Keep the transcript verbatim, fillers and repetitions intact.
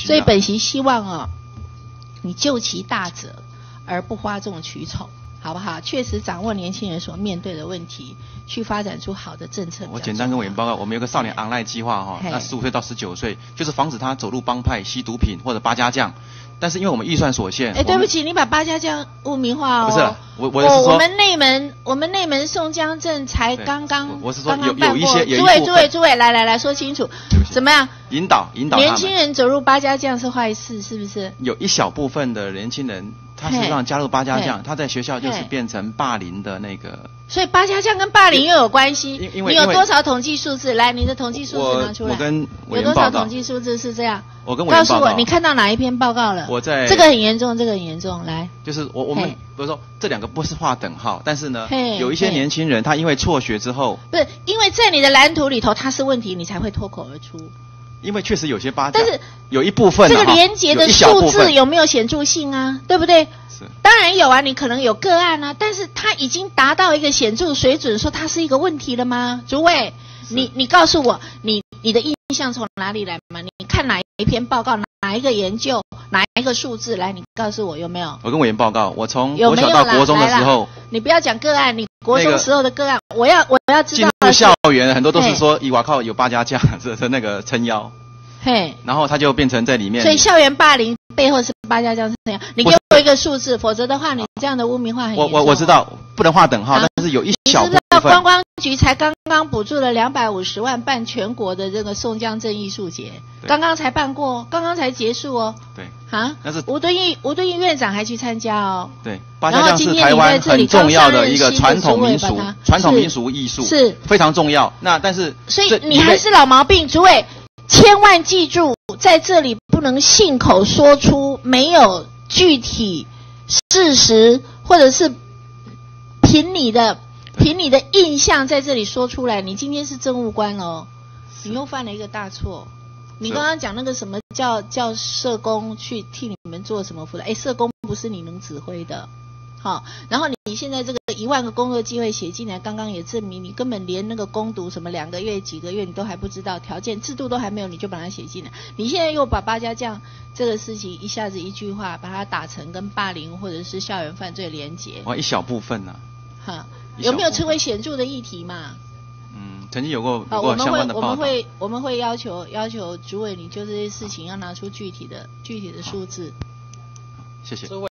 需要。 所以本席希望哦，你救其大者，而不哗众取宠。好不好？确实掌握年轻人所面对的问题，去发展出好的政策。 我简单跟委员报告，我们有个少年昂赖计划哈，那十五岁到十九岁，就是防止他走入帮派、吸毒品或者八家将。但是因为我们预算所限， 哎，对不起，你把八家将污名化哦。 不是，我我是说， 我我们内门，我们内门宋江镇才刚刚， 我是说刚有有一些， 诸位诸位诸位，来来来说清楚，怎么样？ 引导引导年轻人走入八家将是坏事，是不是？ 有一小部分的年轻人，他实际上加入八家将，他在学校就是变成霸凌的那个。 所以八家将跟霸凌又有关系。 因为你有多少统计数字？来，你的统计数字拿出来。 我跟有多少统计数字是这样？ 我跟委员报告。 告诉我，你看到哪一篇报告了？ 我在。 这个很严重，这个很严重。来， 就是我我们比如说这两个不是划等号，但是呢，有一些年轻人他因为辍学之后， 不是因为在你的蓝图里头他是问题，你才会脱口而出。 因为确实有些八家， 但是有一部分、啊、 这个连结的数字有没有显著性啊？对不对？ 是， 当然有啊，你可能有个案啊，但是它已经达到一个显著水准，说它是一个问题了吗？诸位，你你告诉我，你你的印象从哪里来嘛？你看哪一篇报告，哪一个研究，哪一个数字来？你告诉我有没有？ 我跟委员报告，我从国小到国中的时候， 你不要讲个案，你国中时候的个案，那个、我要我要知道。 进入校园很多都是说，以哇靠有八家将这是那个撑腰。 嘿， 然后他就变成在里面， 所以校园霸凌背后是八家将是这样。你给我一个数字，否则的话，你这样的污名化很严重。 我我我知道，不能划等号，啊、但是有一小部分。你知道观光局才刚刚补助了两百五十万办全国的这个宋江镇艺术节，刚刚才办过，刚刚才结束哦。 对。 啊？ 那是吴敦义吴敦义院长还去参加哦。 对，八家将是台湾很重要的一个传统民俗，传统民俗艺术是非常重要。那但是， 所以你还是老毛病，诸位。千万记住，在这里不能信口说出没有具体事实，或者是凭你的凭你的印象在这里说出来。你今天是政务官哦，你又犯了一个大错。你刚刚讲那个什么叫叫社工去替你们做什么辅导？哎，社工不是你能指挥的。好，然后你现在这个一万个工作机会写进来，刚刚也证明你根本连那个攻读什么两个月、几个月你都还不知道，条件制度都还没有，你就把它写进来。你现在又把八家将这个事情一下子一句话把它打成跟霸凌或者是校园犯罪连结， 哇，一小部分呢、 啊。哈，有没有成为显著的议题嘛？ 嗯，曾经有过有过相关的报道。 我们会我们会要求要求主委，你就这些事情要拿出具体的具体的数字。 谢谢。